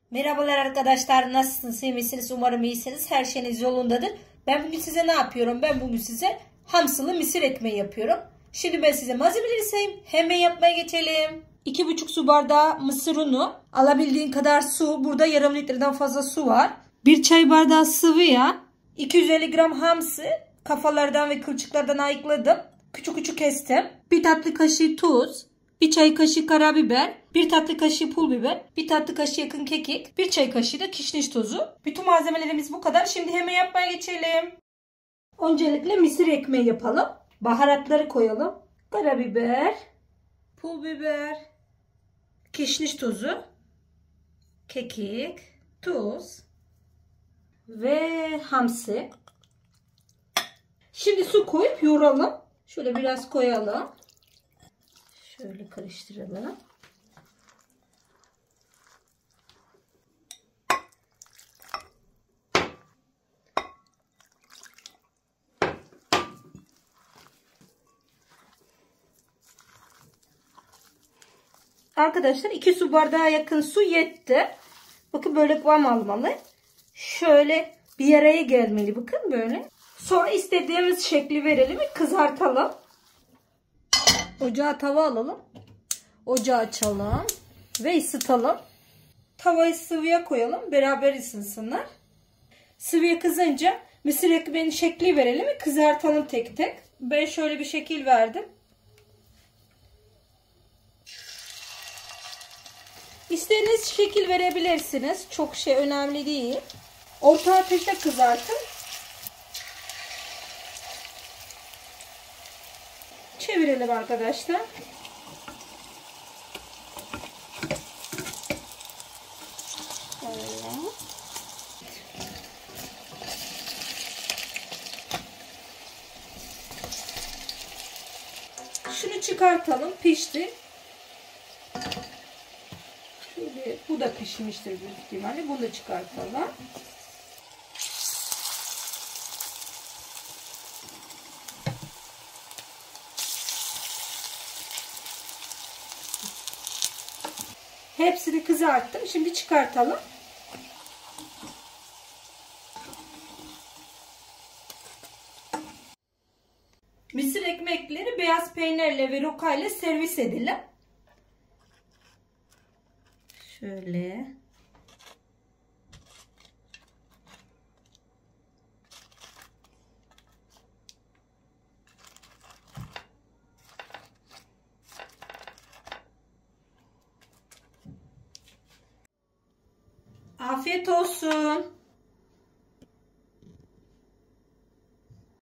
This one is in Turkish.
Merhabalar arkadaşlar, nasılsınız, iyi misiniz? Umarım iyisiniz, her şeyiniz yolundadır. Ben bugün size ne yapıyorum? Ben bugün size hamsılı mısır ekmeği yapıyorum. Şimdi ben size malzemeleri sayayım, hemen yapmaya geçelim. 2,5 su bardağı mısır unu, alabildiğin kadar su, burada yarım litreden fazla su var. 1 çay bardağı sıvı yağ, 250 gram hamsı, kafalardan ve kılçıklardan ayıkladım. Küçük küçük kestim. 1 tatlı kaşığı tuz, 1 çay kaşığı karabiber, 1 tatlı kaşığı pul biber, 1 tatlı kaşığı yakın kekik, 1 çay kaşığı da kişniş tozu. Bütün malzemelerimiz bu kadar. Şimdi hemen yapmaya geçelim. Öncelikle mısır ekmeği yapalım. Baharatları koyalım. Karabiber, pul biber, kişniş tozu, kekik, tuz ve hamsi. Şimdi su koyup yoğuralım. Şöyle biraz koyalım. Şöyle karıştıralım. Arkadaşlar 2 su bardağı yakın su yetti. Bakın böyle kıvam almalı. Şöyle bir araya gelmeli. Bakın böyle. Sonra istediğimiz şekli verelim ve kızartalım. Ocağa tava alalım. Ocağı açalım ve ısıtalım. Tavayı sıvıya koyalım. Beraber ısınsınlar. Sıvıya kızınca mısır ekmeğinin şekli verelim ve kızartalım tek tek. Ben şöyle bir şekil verdim. İstediğiniz şekil verebilirsiniz. Çok önemli değil. Orta ateşte kızartın. Çevirelim arkadaşlar. Şunu çıkartalım. Pişti. Şöyle, bu da pişmiştir büyük ihtimalle. Bunu da çıkartalım. Hepsini kızarttım. Şimdi çıkartalım. Mısır ekmekleri beyaz peynirle ve roka ile servis edilir. Şöyle. Afiyet olsun.